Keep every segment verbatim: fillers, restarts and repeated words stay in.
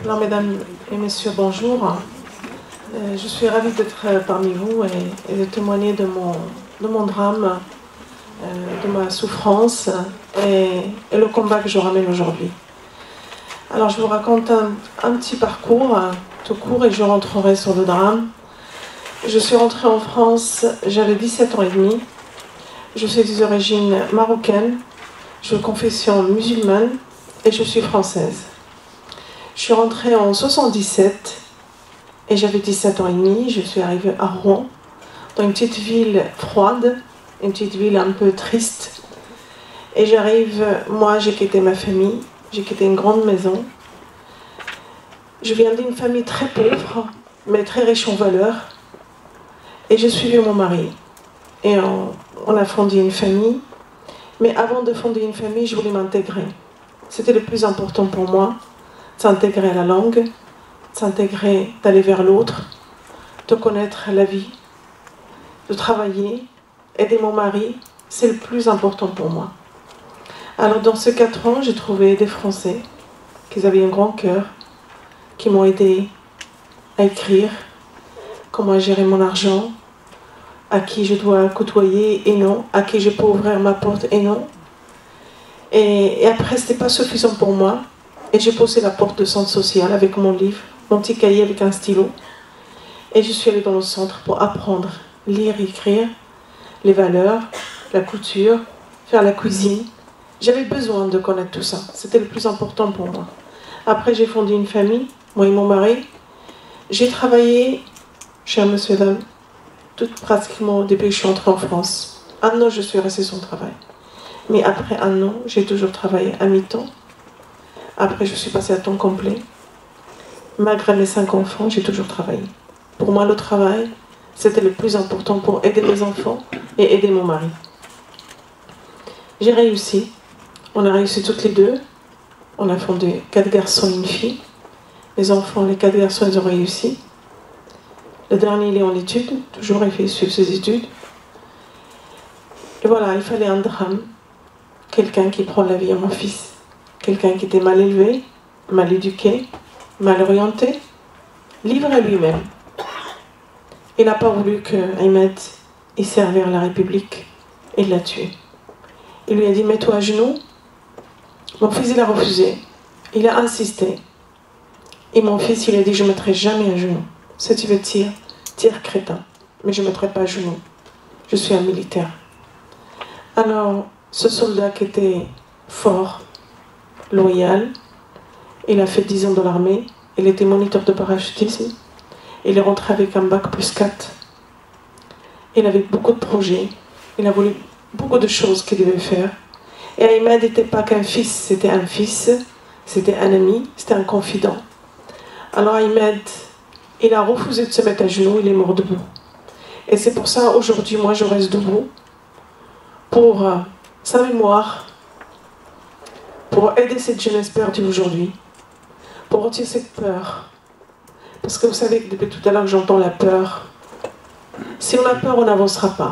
Alors, mesdames et messieurs, bonjour. Euh, je suis ravie d'être parmi vous et, et de témoigner de mon, de mon drame, euh, de ma souffrance et, et le combat que je ramène aujourd'hui. Alors, je vous raconte un, un petit parcours, hein, tout court, et je rentrerai sur le drame. Je suis rentrée en France, j'avais dix-sept ans et demi. Je suis des origines marocaines, je suis de confession musulmane et je suis française. Je suis rentrée en soixante-dix-sept et j'avais dix-sept ans et demi. Je suis arrivée à Rouen, dans une petite ville froide, une petite ville un peu triste. Et j'arrive, moi j'ai quitté ma famille, j'ai quitté une grande maison. Je viens d'une famille très pauvre, mais très riche en valeurs. Et je suivais mon mari. Et on, on a fondé une famille. Mais avant de fonder une famille, je voulais m'intégrer. C'était le plus important pour moi. S'intégrer à la langue, s'intégrer, d'aller vers l'autre, de connaître la vie, de travailler, aider mon mari, c'est le plus important pour moi. Alors dans ces quatre ans, j'ai trouvé des Français qui avaient un grand cœur, qui m'ont aidé à écrire, comment gérer mon argent, à qui je dois côtoyer et non, à qui je peux ouvrir ma porte et non. Et, et après, ce n'était pas suffisant pour moi. Et j'ai posé la porte de centre social avec mon livre, mon petit cahier avec un stylo. Et je suis allée dans le centre pour apprendre, lire, écrire, les valeurs, la couture, faire la cuisine. J'avais besoin de connaître tout ça. C'était le plus important pour moi. Après, j'ai fondé une famille, moi et mon mari. J'ai travaillé chez un monsieur dame, tout pratiquement depuis que je suis entrée en France. Un an, je suis restée sans travail. Mais après un an, j'ai toujours travaillé à mi-temps. Après, je suis passée à temps complet. Malgré mes cinq enfants, j'ai toujours travaillé. Pour moi, le travail, c'était le plus important pour aider mes enfants et aider mon mari. J'ai réussi. On a réussi toutes les deux. On a fondé quatre garçons et une fille. Les enfants, les quatre garçons, ils ont réussi. Le dernier, il est en études. Toujours, il fait suivre ses études. Et voilà, il fallait un drame. Quelqu'un qui prend la vie à mon fils. Quelqu'un qui était mal élevé, mal éduqué, mal orienté, livré à lui-même. Il n'a pas voulu que Ahmed y servir la République et l'a tué. Il lui a dit « mets-toi à genoux ». Mon fils, il a refusé. Il a insisté. Et mon fils, il a dit « je ne mettrai jamais à genoux. Si tu veux tire, tire crétin. Mais je ne mettrai pas à genoux. Je suis un militaire ». Alors, ce soldat qui était fort, loyal, il a fait dix ans dans l'armée, il était moniteur de parachutisme, il est rentré avec un bac plus quatre. Il avait beaucoup de projets, il a voulu beaucoup de choses qu'il devait faire. Et Ahmed n'était pas qu'un fils, c'était un fils, c'était un ami, c'était un confident. Alors Ahmed, il a refusé de se mettre à genoux, il est mort debout. Et c'est pour ça, aujourd'hui, moi je reste debout, pour euh, sa mémoire, pour aider cette jeunesse perdue aujourd'hui, pour retirer cette peur. Parce que vous savez que depuis tout à l'heure que j'entends la peur. Si on a peur, on n'avancera pas.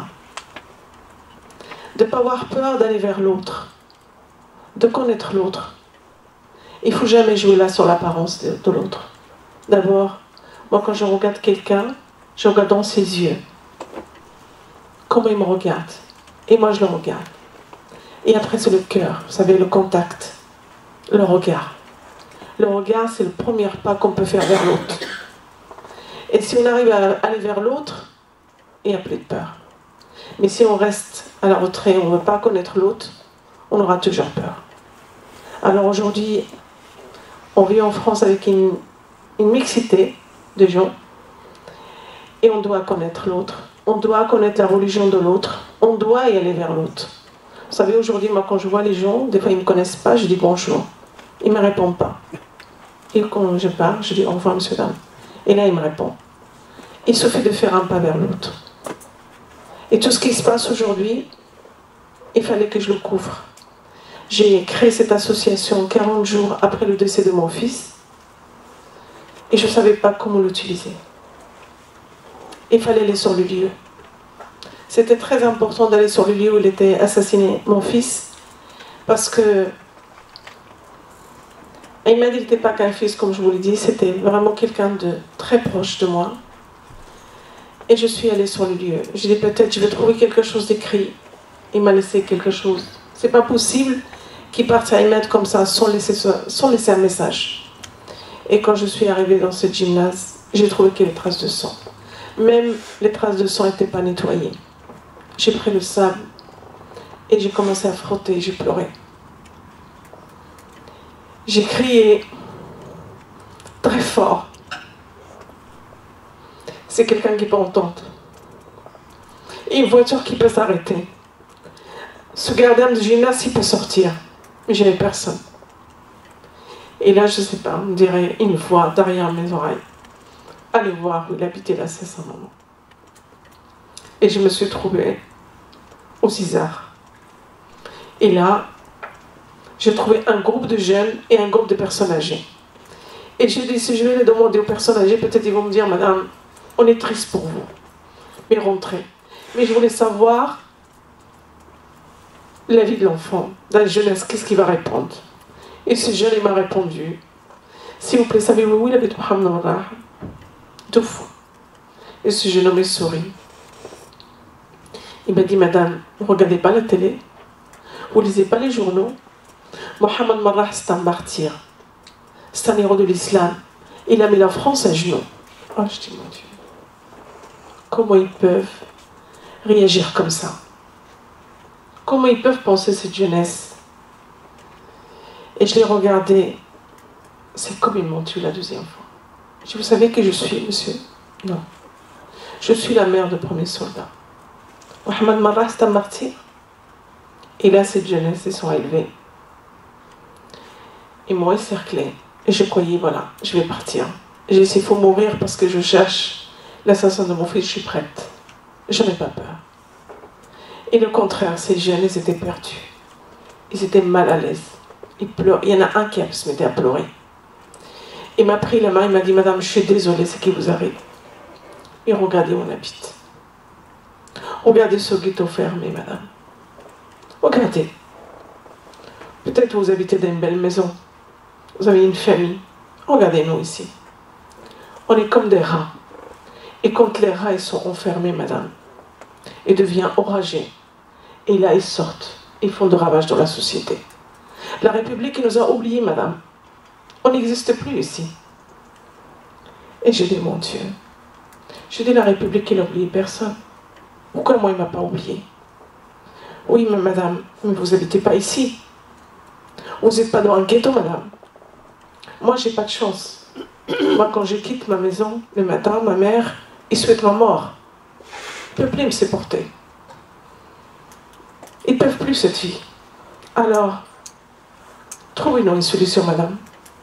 De ne pas avoir peur d'aller vers l'autre, de connaître l'autre. Il ne faut jamais jouer là sur l'apparence de, de l'autre. D'abord, moi quand je regarde quelqu'un, je regarde dans ses yeux. Comment il me regarde. Et moi je le regarde. Et après, c'est le cœur, vous savez, le contact, le regard. Le regard, c'est le premier pas qu'on peut faire vers l'autre. Et si on arrive à aller vers l'autre, il n'y a plus de peur. Mais si on reste à la retrait, on ne veut pas connaître l'autre, on aura toujours peur. Alors aujourd'hui, on vit en France avec une, une mixité de gens, et on doit connaître l'autre. On doit connaître la religion de l'autre. On doit y aller vers l'autre. Vous savez, aujourd'hui, moi, quand je vois les gens, des fois, ils ne me connaissent pas, je dis bonjour. Ils ne me répondent pas. Et quand je parle, je dis au revoir, monsieur, dame. Et là, ils me répondent. Il suffit de faire un pas vers l'autre. Et tout ce qui se passe aujourd'hui, il fallait que je le couvre. J'ai créé cette association quarante jours après le décès de mon fils. Et je ne savais pas comment l'utiliser. Il fallait aller sur le lieu. C'était très important d'aller sur le lieu où il était assassiné, mon fils, parce que Et il m'a dit qu'il n'était pas qu'un fils, comme je vous l'ai dit, c'était vraiment quelqu'un de très proche de moi. Et je suis allée sur le lieu. J'ai dit peut-être je vais trouver quelque chose d'écrit. Il m'a laissé quelque chose. C'est pas possible qu'il parte à Ahmed comme ça sans laisser, sans laisser un message. Et quand je suis arrivée dans ce gymnase, j'ai trouvé qu'il y avait des traces de sang. Même les traces de sang n'étaient pas nettoyées. J'ai pris le sable et j'ai commencé à frotter, j'ai pleuré. J'ai crié très fort. C'est quelqu'un qui peut entendre. Et une voiture qui peut s'arrêter. Ce gardien de gymnase, il peut sortir. Mais je n'avais personne. Et là, je ne sais pas, on dirait une voix derrière mes oreilles. Allez voir où il habitait là, c'est sa maman. Et je me suis trouvée au César. Et là, j'ai trouvé un groupe de jeunes et un groupe de personnes âgées. Et j'ai dit, si je vais les demander aux personnes âgées, peut-être ils vont me dire, madame, on est triste pour vous, mais rentrez. Mais je voulais savoir la vie de l'enfant, dans la jeunesse, qu'est-ce qu'il va répondre. Et ce jeune, il m'a répondu, s'il vous plaît, savez-vous où il habite Mohamed Marrah? Deux fois. Et ce jeune homme est souris. Il m'a dit, madame, vous ne regardez pas la télé? Vous ne lisez pas les journaux? Mohamed Marrah, c'est un martyr. C'est un héros de l'islam. Il a mis la France à genoux. Oh, je dis, mon Dieu. Comment ils peuvent réagir comme ça? Comment ils peuvent penser cette jeunesse? Et je l'ai regardé. C'est comme ils m'ont tué la deuxième fois. Je dis, vous savez qui je suis, monsieur? Non. Je suis la mère de premier soldat. Mohamed Marrah, c'est un martyr. Et là, cette jeunesse, ils sont élevés. Ils m'ont encerclé. Et je croyais, voilà, je vais partir. J'ai dit, il faut mourir parce que je cherche l'assassin de mon fils, je suis prête. Je n'ai pas peur. Et le contraire, ces jeunes, ils étaient perdus. Ils étaient mal à l'aise. Ils pleurent. Il y en a un qui se mettait à pleurer. Il m'a pris la main, il m'a dit, madame, je suis désolée, c'est qui vous arrive. Et regardez où on habite. Regardez ce ghetto fermé, madame. Regardez. Peut-être vous habitez dans une belle maison. Vous avez une famille. Regardez-nous ici. On est comme des rats. Et quand les rats ils sont enfermés, madame, ils deviennent oragés. Et là, ils sortent. Ils font de ravages dans la société. La République nous a oubliés, madame. On n'existe plus ici. Et je dis, mon Dieu, je dis, la République, il n'a oublié personne. Pourquoi moi, il ne m'a pas oublié? Oui, mais madame, mais vous n'habitez pas ici. Vous n'êtes pas dans un ghetto, madame. Moi, j'ai pas de chance. Moi, quand je quitte ma maison, le matin, ma mère, il souhaite ma mort. Ils ne peuvent plus me supporter. Ils ne peuvent plus cette vie. Alors, trouvez-nous une solution, madame.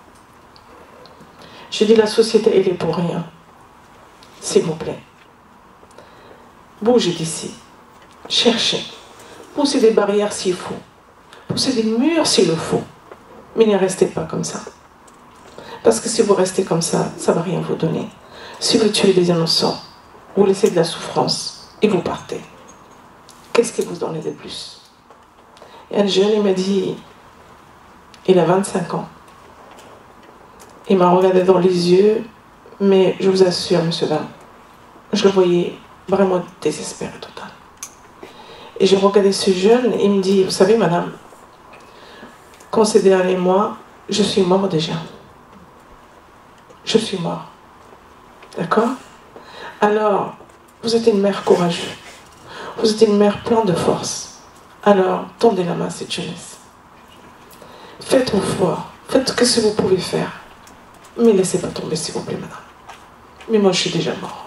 Je dis, la société, elle est pour rien. S'il vous plaît. Bougez d'ici. Cherchez. Poussez des barrières s'il faut. Poussez des murs s'il le faut. Mais ne restez pas comme ça. Parce que si vous restez comme ça, ça ne va rien vous donner. Si vous tuez des innocents, vous laissez de la souffrance et vous partez. Qu'est-ce que vous donnez de plus? Et un jeune, il m'a dit, il a vingt-cinq ans. Il m'a regardé dans les yeux, mais je vous assure, monsieur Dam, je le voyais vraiment désespéré total. Et j'ai regardé ce jeune, et il me dit, vous savez, madame, quand ces derniers mois, je suis mort déjà. Je suis mort. D'accord? Alors, vous êtes une mère courageuse. Vous êtes une mère pleine de force. Alors, tendez la main à cette jeunesse. Faites-vous fort. Faites ce que vous pouvez faire. Mais laissez pas tomber, s'il vous plaît, madame. Mais moi, je suis déjà mort.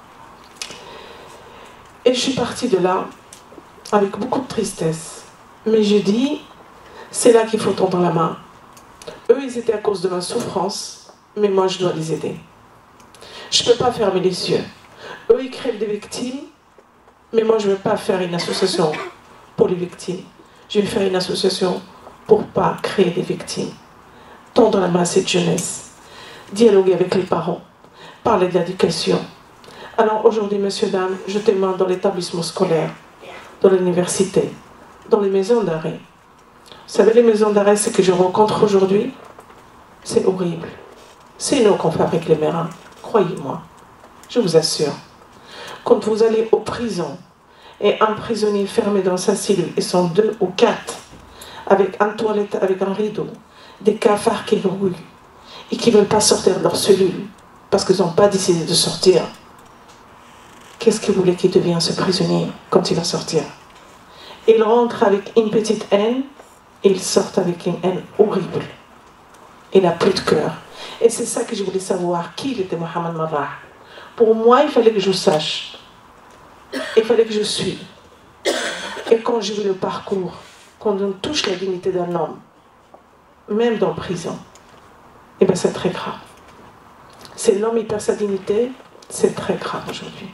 Et je suis partie de là avec beaucoup de tristesse. Mais je dis, c'est là qu'il faut tendre la main. Eux, ils étaient à cause de ma souffrance. Mais moi, je dois les aider. Je ne peux pas fermer les yeux. Eux, ils crèvent des victimes, mais moi, je ne veux pas faire une association pour les victimes. Je vais faire une association pour ne pas créer des victimes. Tendre la main à cette jeunesse. Dialoguer avec les parents. Parler de l'éducation. Alors, aujourd'hui, messieurs, dames, je témoigne dans l'établissement scolaire, dans l'université, dans les maisons d'arrêt. Vous savez, les maisons d'arrêt, ce que je rencontre aujourd'hui, c'est horrible. C'est nous qu'on fabrique les mérins, croyez-moi. Je vous assure. Quand vous allez aux prisons, et un prisonnier fermé dans sa cellule, ils sont deux ou quatre, avec une toilette, avec un rideau, des cafards qui roulent, et qui ne veulent pas sortir de leur cellule, parce qu'ils n'ont pas décidé de sortir. Qu'est-ce que vous voulez qu'il devienne ce prisonnier quand il va sortir? Il rentre avec une petite haine, et il sort avec une haine horrible. Il n'a plus de cœur. Et c'est ça que je voulais savoir, qui était Mohamed Merah. Pour moi, il fallait que je sache. Il fallait que je suive. Et quand j'ai vu le parcours, quand on touche la dignité d'un homme, même dans la prison, et bien c'est très grave. C'est l'homme qui perd sa dignité, c'est très grave aujourd'hui.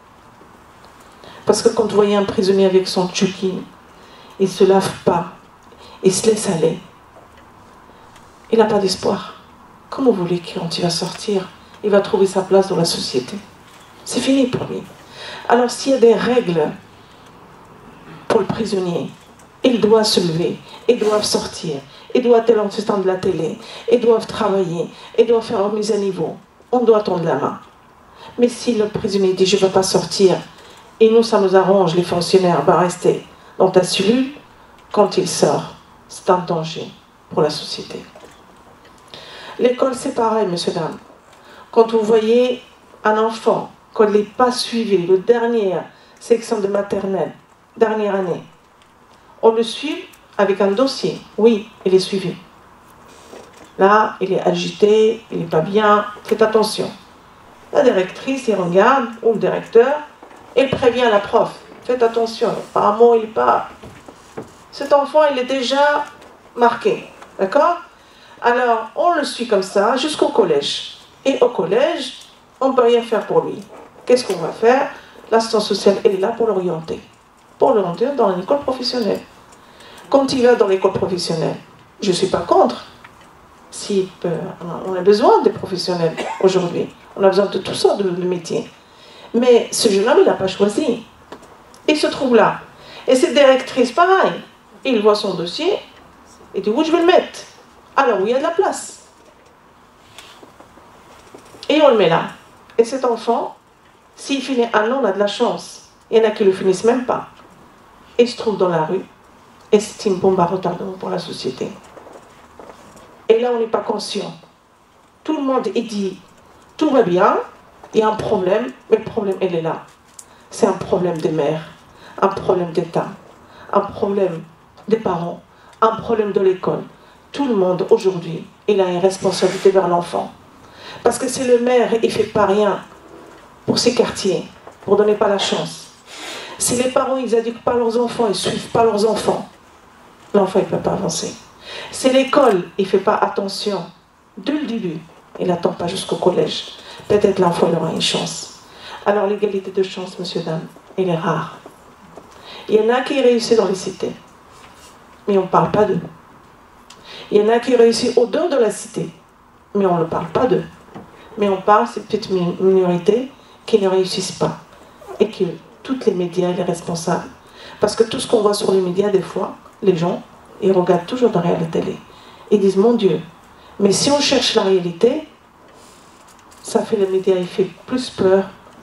Parce que quand vous voyez un prisonnier avec son tchouki, il ne se lave pas, il se laisse aller, il n'a pas d'espoir. Comment vous voulez que quand il va sortir, il va trouver sa place dans la société? C'est fini pour lui. Alors s'il y a des règles pour le prisonnier, il doit se lever, ils doivent sortir, ils doivent être en temps de la télé, ils doivent travailler, ils doivent faire une mise à niveau. On doit tendre la main. Mais si le prisonnier dit je ne veux pas sortir, et nous ça nous arrange, les fonctionnaires, va rester dans ta cellule, quand il sort, c'est un danger pour la société. L'école c'est pareil, monsieur, dame. Quand vous voyez un enfant, quand il n'est pas suivi, le dernière section de maternelle, dernière année, on le suit avec un dossier. Oui, il est suivi. Là, il est agité, il n'est pas bien, faites attention. La directrice, elle regarde, ou le directeur, elle prévient la prof. Faites attention, apparemment, il n'est pas... Cet enfant, il est déjà marqué, d'accord? Alors, on le suit comme ça jusqu'au collège. Et au collège, on ne peut rien faire pour lui. Qu'est-ce qu'on va faire? L'assistance sociale, elle est là pour l'orienter. Pour l'orienter dans l'école professionnelle. Quand il va dans l'école professionnelle, je ne suis pas contre. Si peut, on a besoin des professionnels aujourd'hui. On a besoin de tout ça, de, de métiers. Mais ce jeune homme, il n'a pas choisi. Il se trouve là. Et cette directrice, pareil. Il voit son dossier, et dit où je vais le mettre? Alors, où il y a de la place. Et on le met là. Et cet enfant, s'il finit un an, on a de la chance. Il y en a qui ne le finissent même pas. Et il se trouve dans la rue. Et c'est une bombe à retardement pour la société. Et là, on n'est pas conscient. Tout le monde est dit, tout va bien, il y a un problème, mais le problème, il est là. C'est un problème des mères, un problème d'État, un problème des parents, un problème de l'école. Tout le monde, aujourd'hui, il a une responsabilité vers l'enfant. Parce que c'est le maire, il ne fait pas rien pour ses quartiers, pour donner pas la chance. Si les parents, ils n'éduquent pas leurs enfants, ils ne suivent pas leurs enfants, l'enfant, il ne peut pas avancer. Si l'école, il ne fait pas attention dès le début, il n'attend pas jusqu'au collège, peut-être l'enfant, il aura une chance. Alors, l'égalité de chance, monsieur, dame, elle est rare. Il y en a qui réussissent dans les cités, mais on ne parle pas d'eux. Il y en a qui réussissent au-dedans de la cité, mais on ne parle pas d'eux. Mais on parle de ces petites minorités qui ne réussissent pas. Et que tous les médias, les responsables. Parce que tout ce qu'on voit sur les médias, des fois, les gens, ils regardent toujours derrière la télé. Ils disent, mon Dieu, mais si on cherche la réalité, ça fait les médias, il fait plus peur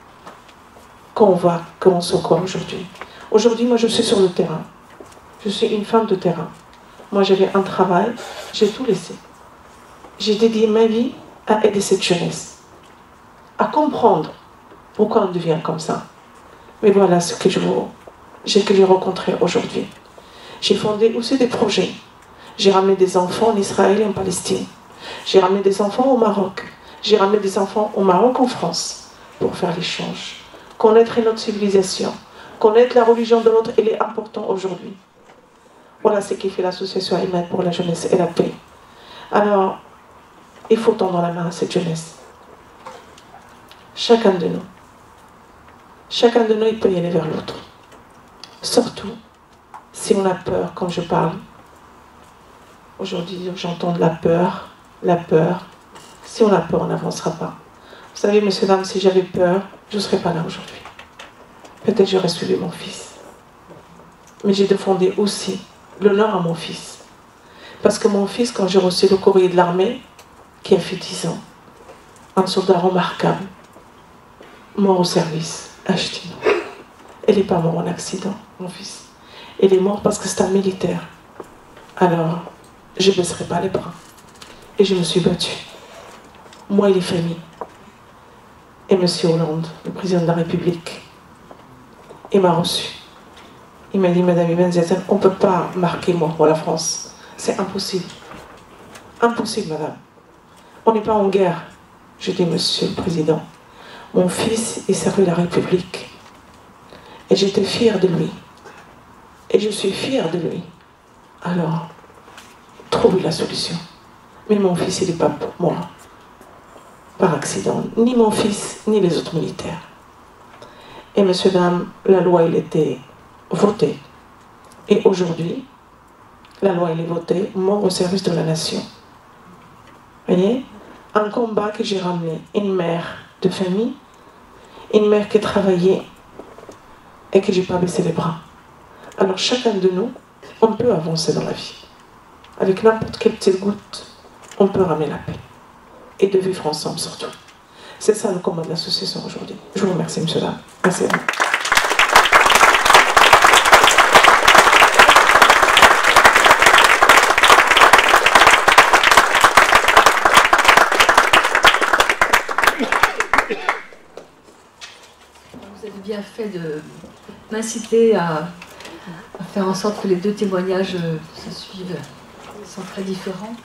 qu'on voit comment c'est encore aujourd'hui. Aujourd'hui, moi, je suis sur le terrain. Je suis une femme de terrain. Moi, j'avais un travail, j'ai tout laissé. J'ai dédié ma vie à aider cette jeunesse, à comprendre pourquoi on devient comme ça. Mais voilà ce que je vous, j'ai que j'ai rencontré aujourd'hui. J'ai fondé aussi des projets. J'ai ramené des enfants en Israël et en Palestine. J'ai ramené des enfants au Maroc. J'ai ramené des enfants au Maroc, en France, pour faire l'échange. Connaître notre civilisation, connaître la religion de l'autre, elle est importante aujourd'hui. Voilà ce qui fait l'association Ahmed pour la jeunesse et la paix. Alors, il faut tendre la main à cette jeunesse. Chacun de nous. Chacun de nous, il peut y aller vers l'autre. Surtout, si on a peur, comme je parle. Aujourd'hui, j'entends de la peur, la peur. Si on a peur, on n'avancera pas. Vous savez, messieurs, dames, si j'avais peur, je ne serais pas là aujourd'hui. Peut-être j'aurais suivi mon fils. Mais j'ai défendu aussi l'honneur à mon fils. Parce que mon fils, quand j'ai reçu le courrier de l'armée, qui a fait dix ans, un soldat remarquable, mort au service, à Ch'tino. Elle n'est pas morte en accident, mon fils. Elle est morte parce que c'est un militaire. Alors, je ne baisserai pas les bras. Et je me suis battue. Moi et les familles. Et M. Hollande, le président de la République, il m'a reçu. Il m'a dit, Madame Ibn Ziaten, on ne peut pas marquer mort pour la France. C'est impossible. Impossible, madame. On n'est pas en guerre. Je dis, Monsieur le Président, mon fils, il servait la République. Et j'étais fière de lui. Et je suis fière de lui. Alors, trouvez la solution. Mais mon fils, il n'est pas mort par accident. Ni mon fils, ni les autres militaires. Et monsieur, dame, la loi, elle était votée. Et aujourd'hui, la loi, elle est votée, mort au service de la nation. Vous voyez? Un combat que j'ai ramené. Une mère de famille, une mère qui travaillait et que je n'ai pas baissé les bras. Alors chacun de nous, on peut avancer dans la vie. Avec n'importe quelle petite goutte, on peut ramener la paix. Et de vivre ensemble surtout. C'est ça le combat de l'association aujourd'hui. Je vous remercie, monsieur Dame. Merci à vous. Vous avez bien fait de m'inciter à, à faire en sorte que les deux témoignages euh, se suivent. Ils sont très différents.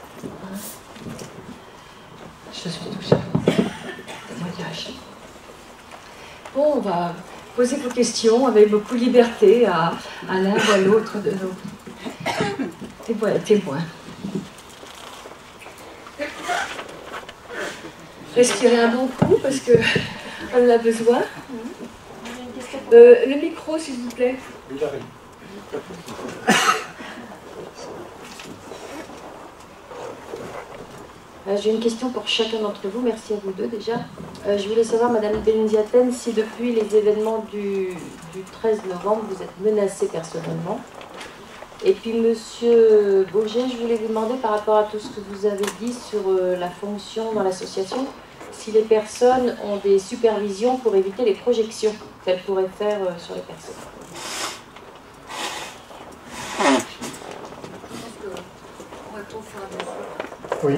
Je suis touchée par ce témoignage. Bon, on va poser vos questions avec beaucoup de liberté à, à l'un ou à l'autre de nos témoins. Respirez un bon coup parce que on en a besoin. Euh, le micro, s'il vous plaît. Euh, J'ai une question pour chacun d'entre vous. Merci à vous deux déjà. Euh, je voulais savoir, Madame Ibn Ziaten, si depuis les événements du, du treize novembre, vous êtes menacée personnellement. Et puis, Monsieur Bourget, je voulais vous demander par rapport à tout ce que vous avez dit sur euh, la fonction dans l'association, si les personnes ont des supervisions pour éviter les projections qu'elles pourraient faire euh, sur les personnes. Oui.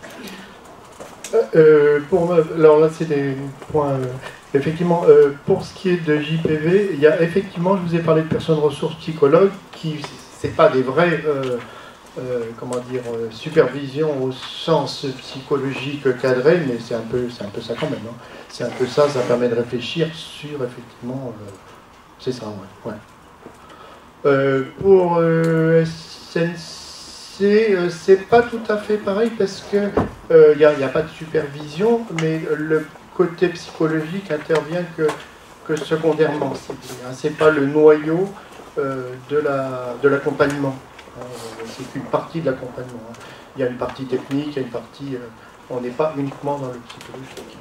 Euh, pour, alors là, c'est des points. Euh, effectivement, euh, pour ce qui est de J P V, il y a effectivement, je vous ai parlé de personnes ressources psychologues qui, c'est pas des vrais, euh, euh, comment dire, euh, supervision au sens psychologique cadré, mais c'est un peu, c'est un peu ça quand même. Hein. C'est un peu ça, ça permet de réfléchir sur effectivement, euh, c'est ça, ouais. ouais. Euh, pour euh, S N C, euh, c'est pas tout à fait pareil parce que il euh, n'y a, a pas de supervision, mais le côté psychologique intervient que, que secondairement. C'est pas le noyau euh, de la de l'accompagnement. Euh, c'est qu'une partie de l'accompagnement. Hein. Il y a une partie technique, il y a une partie. Euh, on n'est pas uniquement dans le psychologique.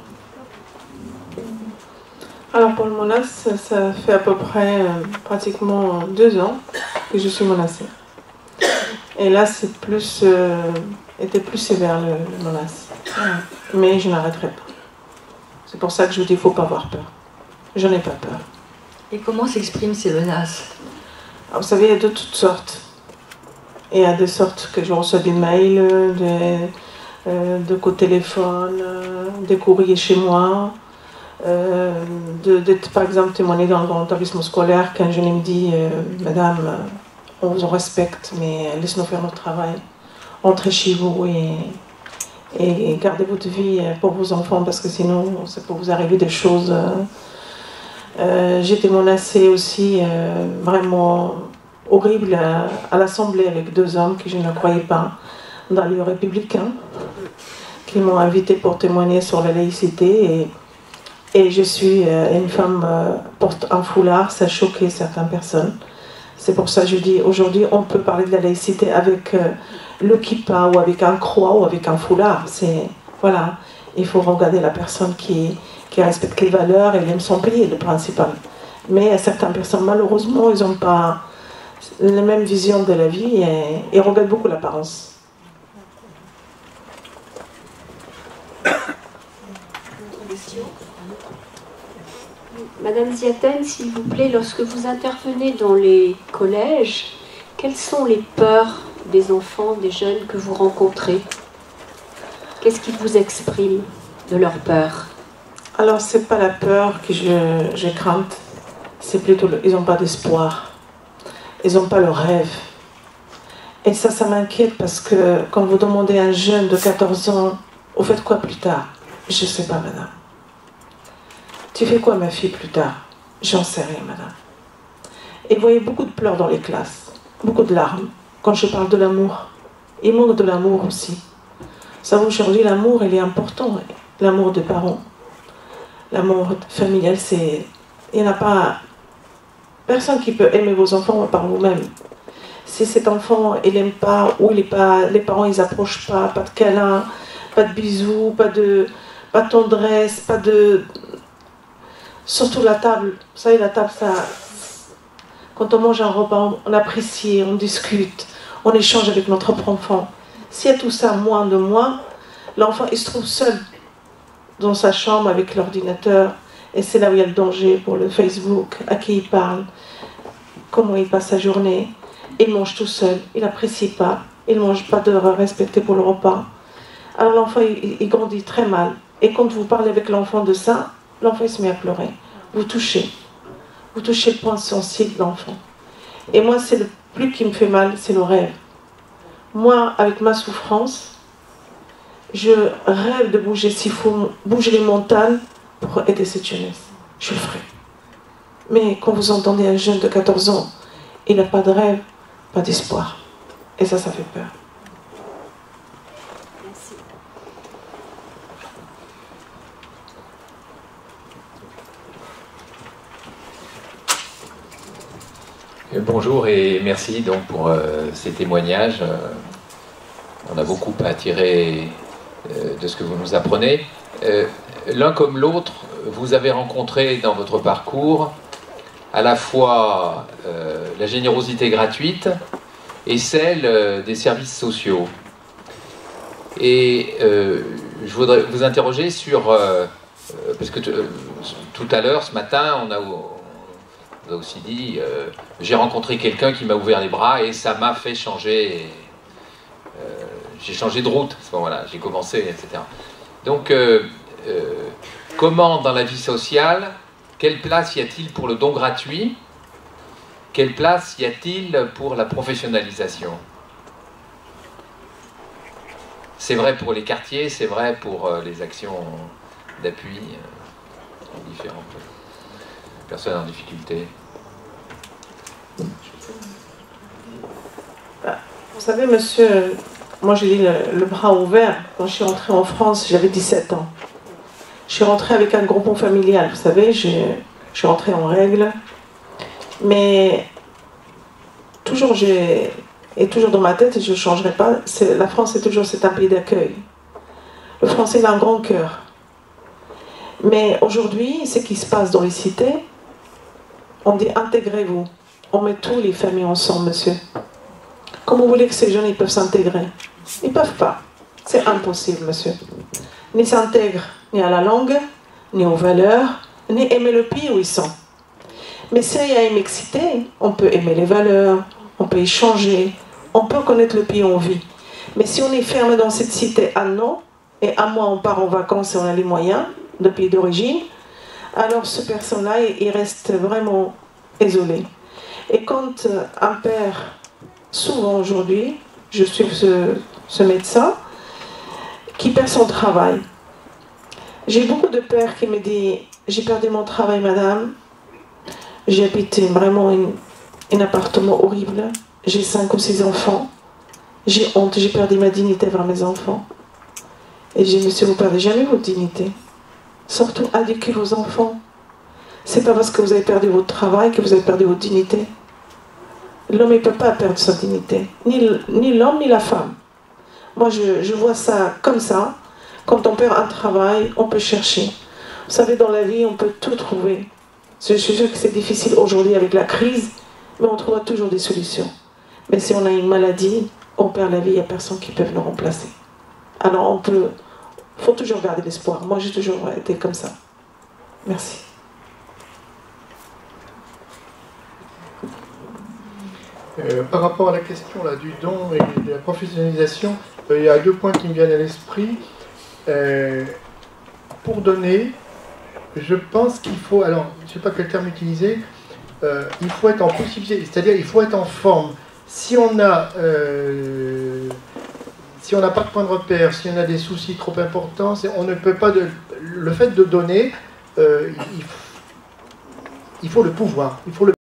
Alors pour le menace, ça fait à peu près euh, pratiquement deux ans que je suis menacée. Et là, c'est plus, euh, était plus sévère le, le menace. Voilà. Mais je n'arrêterai pas. C'est pour ça que je vous dis, il ne faut pas avoir peur. Je n'ai pas peur. Et comment s'expriment ces menaces? Alors, vous savez, il y a de toutes sortes. Il y a des sortes que je reçois des mails, des, euh, de coups de téléphone, euh, des courriers chez moi. Euh, de, de, par exemple, témoigner dans, dans l'établissement scolaire quand je me dis euh, Madame, on vous respecte, mais laissez-nous faire notre travail. Entrez chez vous et, et gardez votre vie pour vos enfants parce que sinon, ça peut vous arriver des choses. Euh, J'ai été menacée aussi euh, vraiment horrible à, à l'Assemblée avec deux hommes que je ne croyais pas dans le républicain qui m'ont invité pour témoigner sur la laïcité. Et, Et je suis une femme porte un foulard, ça a choqué certaines personnes. C'est pour ça que je dis, aujourd'hui, on peut parler de la laïcité avec le kippa ou avec un croix ou avec un foulard. C'est, voilà, il faut regarder la personne qui, qui respecte les valeurs et aime son pays, le principal. Mais certaines personnes, malheureusement, ils n'ont pas la même vision de la vie et, et regardent beaucoup l'apparence. Madame Ziaten, s'il vous plaît, lorsque vous intervenez dans les collèges, quelles sont les peurs des enfants, des jeunes que vous rencontrez? Qu'est-ce qu'ils vous expriment de leur peur? Alors, c'est pas la peur que je, je crainte, c'est plutôt, le, ils n'ont pas d'espoir, ils n'ont pas le rêve. Et ça, ça m'inquiète parce que quand vous demandez à un jeune de quatorze ans, vous faites quoi plus tard? Je ne sais pas, madame. Tu fais quoi, ma fille, plus tard? J'en sais rien, madame. Et vous voyez beaucoup de pleurs dans les classes, beaucoup de larmes. Quand je parle de l'amour, il manque de l'amour aussi. Vous savez, aujourd'hui, l'amour, il est important. L'amour des parents, l'amour familial, c'est... Il n'y en a pas... Personne qui peut aimer vos enfants par vous-même. Si cet enfant, il n'aime pas, ou il est pas... les parents, ils n'approchent pas, pas de câlins, pas de bisous, pas de, pas de tendresse, pas de... Surtout la table. Vous savez, la table, ça... Quand on mange un repas, on apprécie, on discute, on échange avec notre propre enfant. S'il y a tout ça moins de moins, l'enfant, il se trouve seul dans sa chambre avec l'ordinateur. Et c'est là où il y a le danger pour le Facebook, à qui il parle, comment il passe sa journée. Il mange tout seul, il n'apprécie pas, il ne mange pas d'heures respectées pour le repas. Alors l'enfant, il, il grandit très mal. Et quand vous parlez avec l'enfant de ça, l'enfant, il se met à pleurer. Vous touchez. Vous touchez le point sensible de l'enfant. Et moi, c'est le plus qui me fait mal, c'est le rêve. Moi, avec ma souffrance, je rêve de bouger, s'il faut bouger les montagnes pour aider cette jeunesse. Je le ferai. Mais quand vous entendez un jeune de quatorze ans, il n'a pas de rêve, pas d'espoir. Et ça, ça fait peur. Merci. Bonjour et merci donc pour euh, ces témoignages. Euh, on a beaucoup à tirer euh, de ce que vous nous apprenez. Euh, L'un comme l'autre, vous avez rencontré dans votre parcours à la fois euh, la générosité gratuite et celle euh, des services sociaux. Et euh, je voudrais vous interroger sur... Euh, parce que euh, tout à l'heure, ce matin, on a... a aussi dit, euh, j'ai rencontré quelqu'un qui m'a ouvert les bras et ça m'a fait changer, euh, j'ai changé de route à ce moment-là, j'ai commencé, et cetera. Donc, euh, euh, comment dans la vie sociale, quelle place y a-t-il pour le don gratuit? Quelle place y a-t-il pour la professionnalisation? C'est vrai pour les quartiers, c'est vrai pour euh, les actions d'appui euh, différentes personnes en difficulté. Vous savez, monsieur, moi j'ai dit le, le bras ouvert. Quand je suis rentrée en France, j'avais dix-sept ans. Je suis rentrée avec un groupement familial, vous savez, je suis rentrée en règle. Mais toujours, j'ai, et toujours dans ma tête, et je ne changerai pas, c'est, la France est toujours c'est un pays d'accueil. Le français a un grand cœur. Mais aujourd'hui, ce qui se passe dans les cités, on dit intégrez-vous. On met tous les familles ensemble, monsieur. Comment vous voulez que ces jeunes ils peuvent s'intégrer? Ils ne peuvent pas. C'est impossible, monsieur. Ni s'intègrent ni à la langue, ni aux valeurs, ni aimer le pays où ils sont. Mais s'il y a une mixité, on peut aimer les valeurs, on peut échanger, on peut connaître le pays où on vit. Mais si on est fermé dans cette cité à non, et à moi on part en vacances et on a les moyens de pays d'origine, alors ce personne-là, il reste vraiment isolé. Et quand un père, souvent aujourd'hui, je suis ce, ce médecin, qui perd son travail. J'ai beaucoup de pères qui me disent, j'ai perdu mon travail, madame, j'ai habité vraiment une, un appartement horrible, j'ai cinq ou six enfants, j'ai honte, j'ai perdu ma dignité vers mes enfants. Et j'ai dit, monsieur, vous ne perdez jamais votre dignité. Surtout, éduquez vos enfants. C'est pas parce que vous avez perdu votre travail que vous avez perdu votre dignité. L'homme ne peut pas perdre sa dignité. Ni, ni l'homme, ni la femme. Moi, je, je vois ça comme ça. Quand on perd un travail, on peut chercher. Vous savez, dans la vie, on peut tout trouver. Je suis sûre que c'est difficile aujourd'hui avec la crise, mais on trouvera toujours des solutions. Mais si on a une maladie, on perd la vie, il n'y a personne qui peut nous remplacer. Alors, on peut... Il faut toujours garder l'espoir. Moi, j'ai toujours été comme ça. Merci. Euh, par rapport à la question là, du don et de la professionnalisation, euh, il y a deux points qui me viennent à l'esprit. Euh, pour donner, je pense qu'il faut, alors je ne sais pas quel terme utiliser, euh, il faut être en possibilité, c'est-à-dire il faut être en forme. Si on a, euh, si on n'a pas de point de repère, si on a des soucis trop importants, on ne peut pas, de, le fait de donner, euh, il, il faut le pouvoir, il faut le